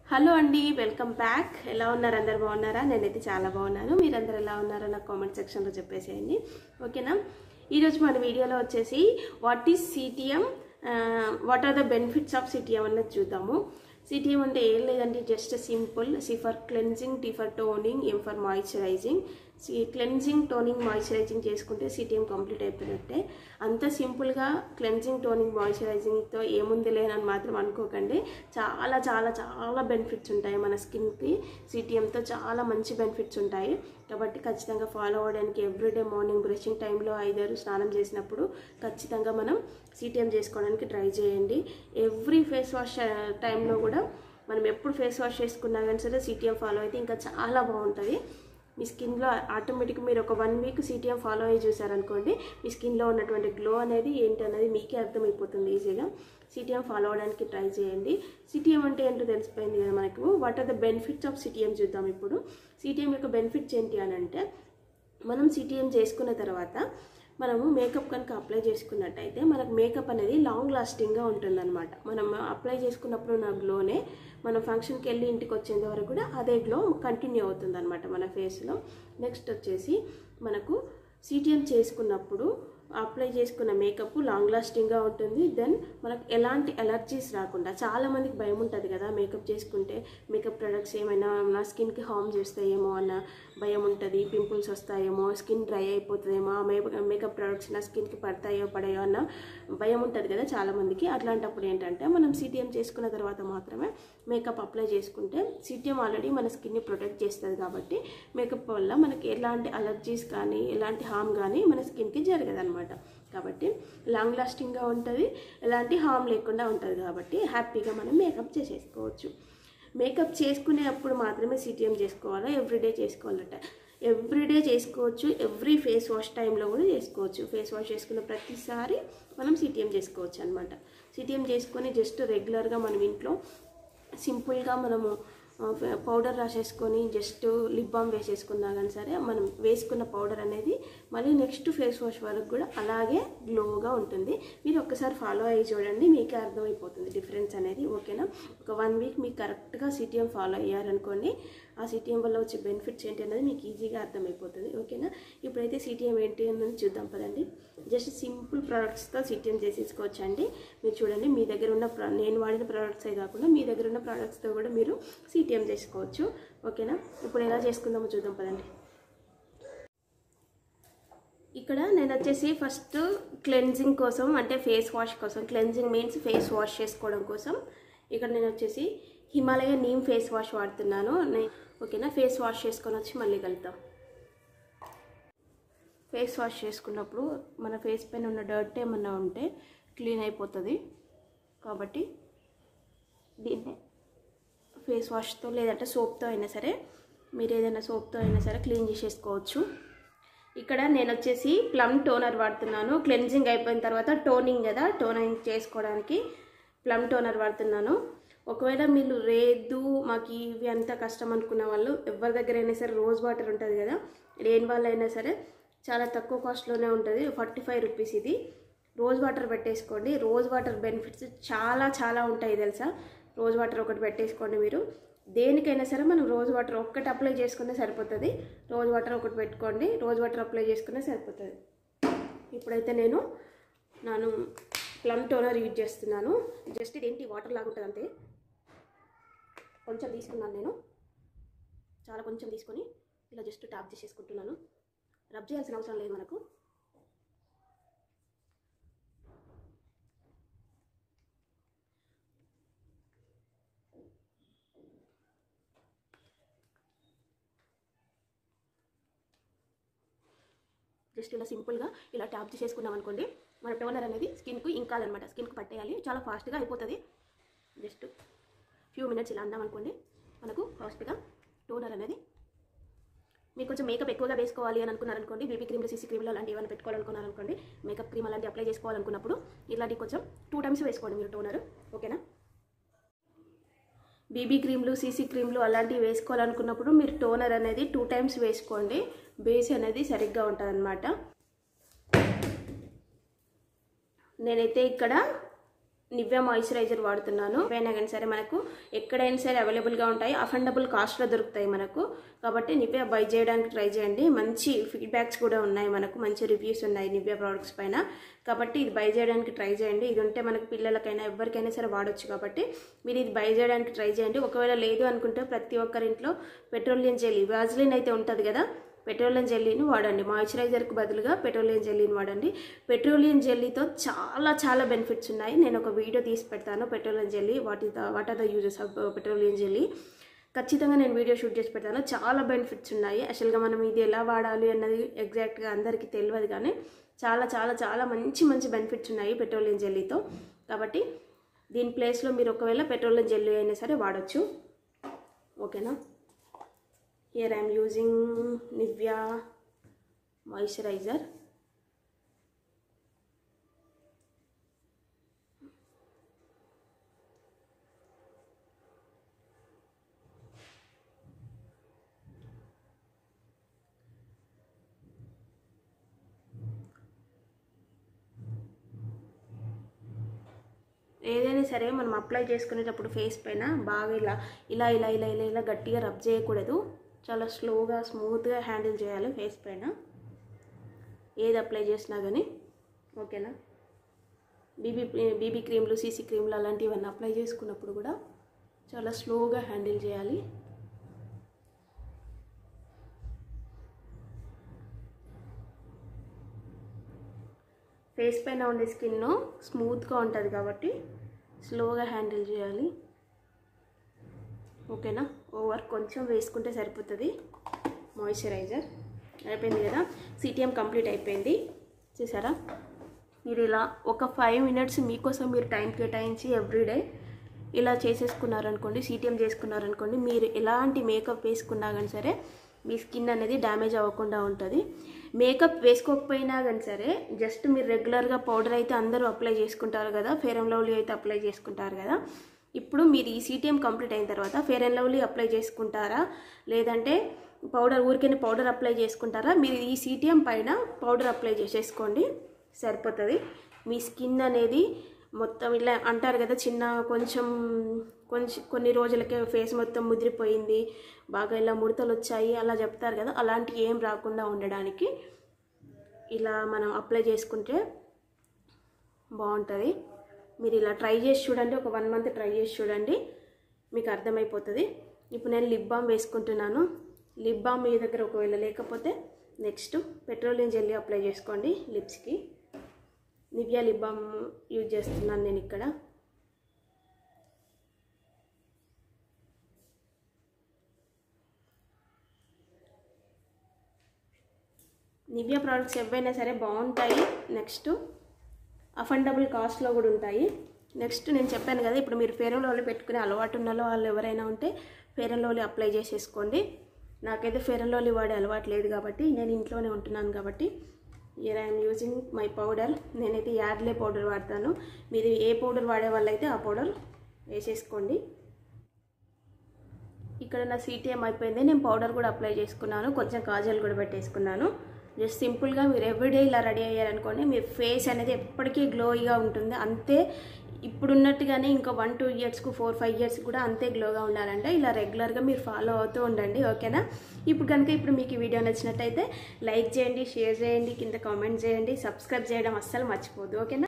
Hello అండి, welcome back. ఎలా ఉన్నారు? అందరు బాగున్నారా? నేనైతే చాలా బాగున్నాను. మీరందరూ ఎలా ఉన్నారో నాకు కామెంట్ సెక్షన్లో చెప్పేసేయండి, ఓకేనా? ఈరోజు మన వీడియోలో వచ్చేసి what is CTM, what are the benefits of CTM అన్నది చూద్దాము. సిటిఎం అంటే ఏం లేదండి, just simple. C for cleansing, T for toning, M for moisturising. Cleansing, toning, moisturising చేసుకుంటే సిటిఎం కంప్లీట్ అయిపోయినట్టే. అంత సింపుల్గా క్లెన్జింగ్, టోనింగ్, మాయిశ్చరైజింగ్తో ఏముంది లేనని మాత్రం అనుకోకండి. చాలా చాలా చాలా బెనిఫిట్స్ ఉంటాయి మన స్కిన్కి. సిటిఎంతో చాలా మంచి బెనిఫిట్స్ ఉంటాయి కాబట్టి ఖచ్చితంగా ఫాలో అవ్వడానికి ఎవ్రీడే మార్నింగ్ బ్రషింగ్ టైంలో ఐదారు స్నానం చేసినప్పుడు ఖచ్చితంగా మనం సిటిఎం చేసుకోవడానికి ట్రై చేయండి. ఎవ్రీ ఫేస్ వాష్ టైంలో కూడా మనం ఎప్పుడు ఫేస్ వాష్ చేసుకున్నా కానీ సరే సిటిఎం ఫాలో అయితే ఇంకా చాలా బాగుంటుంది. మీ స్కిన్లో ఆటోమేటిక్గా మీరు ఒక 1 వీక్ సిటిఎం ఫాలో అయ్యి చూసారనుకోండి, మీ స్కిన్లో ఉన్నటువంటి గ్లో అనేది ఏంటి అనేది మీకే అర్థమైపోతుంది ఈజీగా. సిటిఎం ఫాలో అవ్వడానికి ట్రై చేయండి. సిటిఎం అంటే ఏంటో తెలిసిపోయింది కదా మనకు. What are the benefits of CTM చూద్దాం ఇప్పుడు. సిటిఎం యొక్క బెనిఫిట్స్ ఏంటి అని అంటే, మనం సిటిఎం చేసుకున్న తర్వాత మనము మేకప్ కనుక అప్లై చేసుకున్నట్టయితే మనకు మేకప్ అనేది లాంగ్ లాస్టింగ్గా ఉంటుందన్నమాట. మనం అప్లై చేసుకున్నప్పుడు ఉన్న గ్లోనే మనం ఫంక్షన్కి వెళ్ళి ఇంటికి వచ్చేంత వరకు కూడా అదే గ్లో కంటిన్యూ అవుతుందన్నమాట మన ఫేస్లో. నెక్స్ట్ వచ్చేసి మనకు సిటిఎం చేసుకున్నప్పుడు అప్లై చేసుకున్న మేకప్ లాంగ్ లాస్టింగ్గా ఉంటుంది. దెన్ మనకు ఎలాంటి ఎలర్జీస్ రాకుండా, చాలామందికి భయం ఉంటుంది కదా మేకప్ చేసుకుంటే మేకప్ ప్రొడక్ట్స్ ఏమైనా నా స్కిన్కి హార్మ్ చేస్తాయేమో అన్న భయం ఉంటుంది. పింపుల్స్ వస్తాయేమో, స్కిన్ డ్రై అయిపోతుందేమో, మేకప్ ప్రొడక్ట్స్ నా స్కిన్కి పడతాయో పడాయో అన్న భయం ఉంటుంది కదా చాలామందికి. అట్లాంటప్పుడు ఏంటంటే మనం సిటిఎం చేసుకున్న తర్వాత మాత్రమే మేకప్ అప్లై చేసుకుంటే, సిటిఎం ఆల్రెడీ మన స్కిన్ని ప్రొటెక్ట్ చేస్తుంది కాబట్టి మేకప్ వల్ల మనకి ఎలాంటి అలర్జీస్ కానీ ఎలాంటి హార్మ్ కానీ మన స్కిన్కి జరగదన్నమాట. కాబట్టి లాంగ్ లాస్టింగ్గా ఉంటుంది, ఎలాంటి హార్మ్ లేకుండా ఉంటుంది కాబట్టి హ్యాపీగా మనం మేకప్ చేసేసుకోవచ్చు. మేకప్ చేసుకునేటప్పుడు మాత్రమే సిటిఎం చేసుకోవాలా, ఎవ్రీడే చేసుకోవాలట? ఎవ్రీడే చేసుకోవచ్చు, ఎవ్రీ ఫేస్ వాష్ టైంలో కూడా చేసుకోవచ్చు. ఫేస్ వాష్ చేసుకున్న ప్రతిసారి మనం సిటిఎం చేసుకోవచ్చు అనమాట. సిటిఎం చేసుకొని జస్ట్ రెగ్యులర్గా మనం ఇంట్లో సింపుల్గా మనము పౌడర్ రాసేసుకొని జస్ట్ లిప్ బామ్ వేసేసుకున్నా కానీ సరే మనం వేసుకున్న పౌడర్ అనేది మళ్ళీ నెక్స్ట్ ఫేస్ వాష్ వరకు కూడా అలాగే గ్లోగా ఉంటుంది. మీరు ఒక్కసారి ఫాలో అయ్యి చూడండి, మీకే అర్థమైపోతుంది డిఫరెన్స్ అనేది, ఓకేనా? ఒక 1 వీక్ మీకు కరెక్ట్గా సిటిఎం ఫాలో అయ్యారనుకోండి, ఆ సిటిఎం వల్ల వచ్చే బెనిఫిట్స్ ఏంటి అనేది మీకు ఈజీగా అర్థమైపోతుంది, ఓకేనా? ఇప్పుడైతే సిటిఎం ఏంటి అనేది చూద్దాం పదండి. జస్ట్ సింపుల్ ప్రోడక్ట్స్తో సిటిఎం చేసేసుకోవచ్చు అండి. మీరు చూడండి, మీ దగ్గర ఉన్న నేను వాడిన ప్రోడక్ట్సే కాకుండా మీ దగ్గర ఉన్న ప్రోడక్ట్స్తో కూడా మీరు సిటిఎం చేసుకోవచ్చు, ఓకేనా? ఇప్పుడు ఎలా చేసుకుందామో చూద్దాం పదండి. ఇక్కడ నేను వచ్చేసి ఫస్ట్ క్లెన్జింగ్ కోసం, అంటే ఫేస్ వాష్ కోసం, క్లెన్జింగ్ మీన్స్ ఫేస్ వాష్ చేసుకోవడం కోసం ఇక్కడ నేను వచ్చేసి హిమాలయ నీమ్ ఫేస్ వాష్ వాడుతున్నాను, ఓకేనా? ఫేస్ వాష్ చేసుకొని వచ్చి మళ్ళీ కలుద్దాం. ఫేస్ వాష్ చేసుకున్నప్పుడు మన ఫేస్ పైన ఉన్న డర్ట్ ఏమన్నా ఉంటే క్లీన్ అయిపోతుంది కాబట్టి దీన్ని ఫేస్ వాష్తో లేదంటే సోప్తో అయినా సరే, మీరు ఏదైనా సోప్తో అయినా సరే క్లీన్ చేసేసుకోవచ్చు. ఇక్కడ నేను వచ్చేసి ప్లమ్ టోనర్ వాడుతున్నాను. క్లెన్జింగ్ అయిపోయిన తర్వాత టోనింగ్ కదా, టోనింగ్ చేసుకోవడానికి ప్లమ్ టోనర్ వాడుతున్నాను. ఒకవేళ మీరు లేదు మాకు ఇవి అంతా కష్టం అనుకున్న వాళ్ళు, ఎవరి దగ్గర అయినా సరే రోజ్ వాటర్ ఉంటుంది కదా, లేని వాళ్ళైనా సరే చాలా తక్కువ కాస్ట్లోనే ఉంటుంది, 45 రూపీస్ ఇది. రోజ్ వాటర్ పెట్టేసుకోండి. రోజ్ వాటర్ బెనిఫిట్స్ చాలా చాలా ఉంటాయి తెలుసా. రోజ్ వాటర్ ఒకటి పెట్టేసుకోండి. మీరు దేనికైనా సరే మనం రోజ్ వాటర్ ఒక్కటి అప్లై చేసుకునే సరిపోతుంది. రోజ్ వాటర్ ఒకటి పెట్టుకోండి, రోజ్ వాటర్ అప్లై చేసుకునే సరిపోతుంది. ఇప్పుడైతే నేను ప్లమ్ టోనర్ యూజ్ చేస్తున్నాను. జస్ట్ ఇదేంటి వాటర్ లాగా ఉంటుంది అంతే. కొంచెం తీసుకున్నాను నేను, చాలా కొంచెం తీసుకొని ఇలా జస్ట్ ట్యాప్ చేసేసుకుంటున్నాను. రబ్ చేయాల్సిన అవసరం లేదు మనకు. జస్ట్ ఇలా సింపుల్గా ఇలా ట్యాప్ చేసేసుకున్నాం అనుకోండి, మన టోనర్ అనేది స్కిన్కు ఇంకాదనమాట, స్కిన్కు పట్టేయాలి, చాలా ఫాస్ట్గా అయిపోతుంది. జస్ట్ ఫ్యూ మినిట్స్ ఇలా అన్నాం అనుకోండి, మనకు ఫాస్ట్గా టోనర్ అనేది. మీరు కొంచెం మేకప్ ఎక్కువగా వేసుకోవాలి అని అనుకున్నారనుకోండి, బీబీ క్రీమ్లు, సీసీ క్రీమ్లు అలాంటివి ఏమైనా పెట్టుకోవాలనుకున్నారనుకోండి, మేకప్ క్రీమ్ అలాంటివి అప్లై చేసుకోవాలనుకున్నప్పుడు ఇలాంటివి కొంచెం 2 టైమ్స్ వేసుకోండి మీరు టోనర్, ఓకేనా? బీబీ క్రీమ్లు, సీసీ క్రీమ్లు అలాంటివి వేసుకోవాలనుకున్నప్పుడు మీరు టోనర్ అనేది 2 టైమ్స్ వేసుకోండి. బేస్ అనేది సరిగ్గా ఉంటుంది అన్నమాట. నేనైతే ఇక్కడ నివ్యా మాయిశ్చరైజర్ వాడుతున్నాను. ఏవైనా కానీ సరే మనకు ఎక్కడైనా సరే అవైలబుల్గా ఉంటాయి, అఫోర్డబుల్ కాస్ట్లో దొరుకుతాయి మనకు. కాబట్టి నివ్యా బై చేయడానికి ట్రై చేయండి. మంచి ఫీడ్బ్యాక్స్ కూడా ఉన్నాయి, మనకు మంచి రివ్యూస్ ఉన్నాయి నివ్యా ప్రోడక్ట్స్ పైన. కాబట్టి ఇది బై చేయడానికి ట్రై చేయండి. ఇది ఉంటే మనకు పిల్లలకైనా ఎవరికైనా సరే వాడొచ్చు. కాబట్టి మీరు ఇది బై చేయడానికి ట్రై చేయండి. ఒకవేళ లేదు అనుకుంటే ప్రతి ఒక్కరింట్లో పెట్రోలియం జెల్లీ, వాజ్లిన్ అయితే ఉంటుంది కదా, పెట్రోలియం జెల్లీని వాడండి. మాయిశ్చరైజర్కి బదులుగా పెట్రోలియం జెల్లీని వాడండి. పెట్రోలియం జెల్లీతో చాలా బెనిఫిట్స్ ఉన్నాయి. నేను ఒక వీడియో తీసి పెడతాను petroleum jelly, what are the uses of petroleum jelly. ఖచ్చితంగా నేను వీడియో షూట్ చేసి పెడతాను. చాలా బెనిఫిట్స్ ఉన్నాయి. యాక్చువల్గా మనం ఇది ఎలా వాడాలి అన్నది ఎగ్జాక్ట్గా అందరికీ తెలియదు, కానీ చాలా మంచి బెనిఫిట్స్ ఉన్నాయి పెట్రోలియం జెల్లీతో. కాబట్టి దీని ప్లేస్లో మీరు ఒకవేళ పెట్రోలియం జెల్లీ అయినా సరే వాడచ్చు. ఓకేనా? Here I am using Nivea moisturizer. ఏదైనా సరే మనం అప్లై చేసుకునేటప్పుడు ఫేస్ పైన బాగా ఇలా గట్టిగా రబ్ చేయకూడదు. చాలా స్లోగా స్మూత్గా హ్యాండిల్ చేయాలి ఫేస్ పైన ఏది అప్లై చేసినా కానీ. ఓకేనా? బీబీ క్రీమ్లు, సీసీ క్రీమ్లు అలాంటివన్నీ అప్లై చేసుకున్నప్పుడు కూడా చాలా స్లోగా హ్యాండిల్ చేయాలి. ఫేస్ పైన ఉండే స్కిన్ స్మూత్గా ఉంటుంది కాబట్టి స్లోగా హ్యాండిల్ చేయాలి. ఓకేనా? ఓవర్ కొంచెం వేసుకుంటే సరిపోతుంది. మాయిశ్చరైజర్ అయిపోయింది కదా, సిటిఎం కంప్లీట్ అయిపోయింది. చూసారా? మీరు ఇలా ఒక 5 మినిట్స్ మీకోసం మీరు టైం కేటాయించి ఎవ్రీడే ఇలా చేసేసుకున్నారనుకోండి, సిటిఎం చేసుకున్నారనుకోండి, మీరు ఎలాంటి మేకప్ వేసుకున్నా కానీ సరే మీ స్కిన్ అనేది డ్యామేజ్ అవ్వకుండా ఉంటుంది. మేకప్ వేసుకోకపోయినా కానీ సరే జస్ట్ మీరు రెగ్యులర్గా పౌడర్ అయితే అందరూ అప్లై చేసుకుంటారు కదా, ఫెయిర్ అండ్ లవ్లీ అయితే అప్లై చేసుకుంటారు కదా. ఇప్పుడు మీరు ఈ సిటిఎం కంప్లీట్ అయిన తర్వాత ఫెయిర్ అండ్ లవ్లీ అప్లై చేసుకుంటారా, లేదంటే ఊరికైనా పౌడర్ అప్లై చేసుకుంటారా? మీరు ఈ సిటిఎం పైన పౌడర్ అప్లై చేసేసుకోండి, సరిపోతుంది. మీ స్కిన్ అనేది మొత్తం ఇలా అంటారు కదా, కొంచెం కొన్ని రోజులకే ఫేస్ మొత్తం ముదిరిపోయింది, బాగా ఇలా ముడతలు వచ్చాయి అలా చెప్తారు కదా, అలాంటి ఏం రాకుండా ఉండడానికి ఇలా మనం అప్లై చేసుకుంటే బాగుంటుంది. మీరు ఇలా ట్రై చేసి చూడండి, ఒక 1 మంత్ ట్రై చేసి చూడండి, మీకు అర్థమైపోతుంది. ఇప్పుడు నేను లిప్ బామ్ వేసుకుంటున్నాను. లిప్ బామ్ మీ దగ్గర ఒకవేళ లేకపోతే నెక్స్ట్ పెట్రోలియం జెల్లీ అప్లై చేసుకోండి లిప్స్కి. నివ్యా లిప్ బామ్ యూజ్ చేస్తున్నాను నేను ఇక్కడ. నివ్యా ప్రోడక్ట్స్ ఏవైనా సరే బాగుంటాయి. నెక్స్ట్ అఫోర్డబుల్ కాస్ట్లో కూడా ఉంటాయి. నెక్స్ట్ నేను చెప్పాను కదా, ఇప్పుడు మీరు ఫెయిర్ అండ్ లవ్లీ పెట్టుకునే అలవాటు ఉన్న వాళ్ళు ఎవరైనా ఉంటే ఫెయిర్ అండ్ లవ్లీ అప్లై చేసేసుకోండి. నాకైతే ఫెయిర్ అండ్ లవ్లీ వాడే అలవాటు లేదు కాబట్టి నేను ఇంట్లోనే ఉంటున్నాను కాబట్టి here I'm using my powder. నేనైతే యాడ్లే పౌడర్ వాడతాను. మీరు ఏ పౌడర్ వాడే వాళ్ళైతే ఆ పౌడర్ వేసేసుకోండి. ఇక్కడ నా సిటిఎం అయిపోయింది. నేను పౌడర్ కూడా అప్లై చేసుకున్నాను, కొంచెం కాజల్ కూడా పెట్టేసుకున్నాను. జస్ట్ సింపుల్గా మీరు ఎవ్రీడే ఇలా రెడీ అయ్యారనుకోండి, మీ ఫేస్ అనేది ఎప్పటికీ గ్లోయిగా ఉంటుంది. అంతే ఇప్పుడున్నట్టుగానే ఇంకా 1-2 ఇయర్స్కు 4-5 ఇయర్స్ కూడా అంతే గ్లోగా ఉండాలంటే ఇలా రెగ్యులర్గా మీరు ఫాలో అవుతూ ఉండండి. ఓకేనా? ఇప్పుడు మీకు ఈ వీడియో నచ్చినట్టయితే లైక్ చేయండి, షేర్ చేయండి, కింద కామెంట్ చేయండి, సబ్స్క్రైబ్ చేయడం అస్సలు మర్చిపోద్దు. ఓకేనా?